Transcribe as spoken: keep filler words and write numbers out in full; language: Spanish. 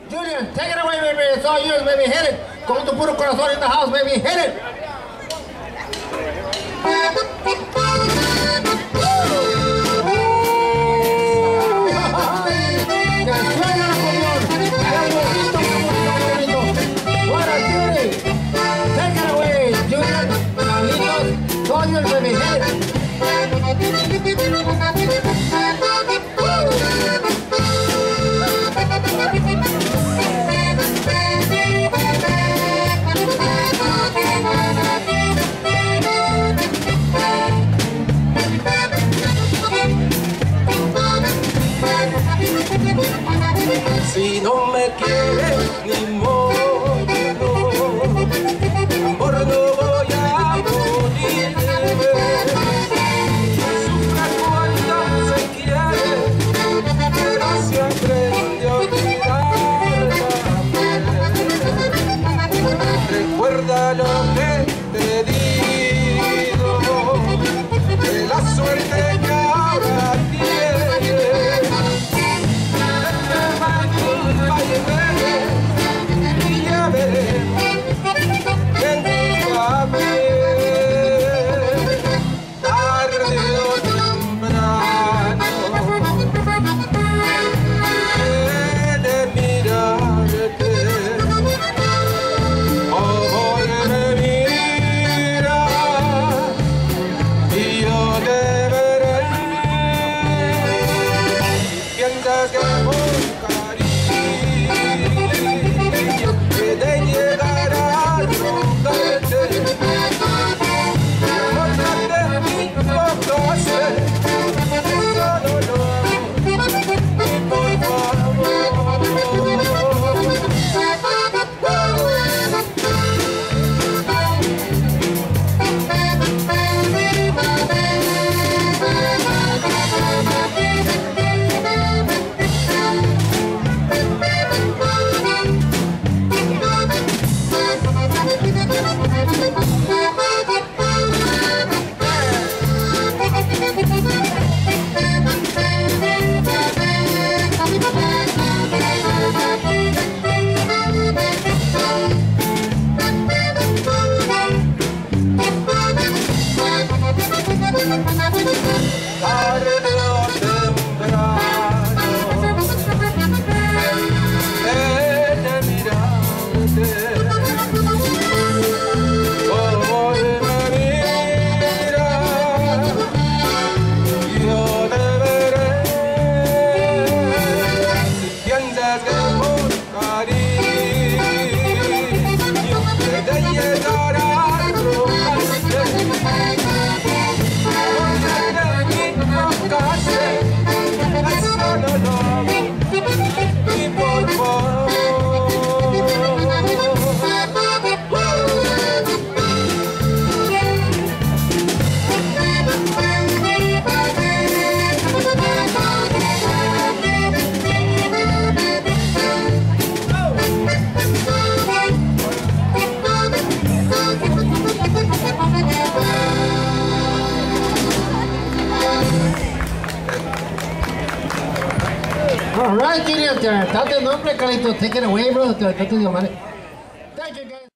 Julian, take it away, baby. It's all yours, baby. Hit it. Con tu puro corazón in the house, baby. Hit it. Que suena la acordeón. El bonito, bonito, bonito. What a beauty. Take it away, Julian. Carlitos, it's all yours, baby. Hit it. Si no me quieres ni modo, amor, no voy a morirme. Sufra cuando se quiere, pero se aprende a olvidar. Recuerda lo que te digo, de la suerte que ahora tienes. Y ya veré quién te va a ver, tarde o temprano, he de mirarte, o me mira y yo te veré. Piensa que por cariño de llegar a rogarte, mostrarte mi poco ser, eso no lo hago, y por favor. Tarde o temprano, he de mirarte, como él me mira, yo te veré. Si piensas que por cariño he de llegar a rogarte, y por favor. All right, Julian, te aventaste el nombre, Carlitos. Take it away, bro. Te aventaste el nombre. Thank you, guys.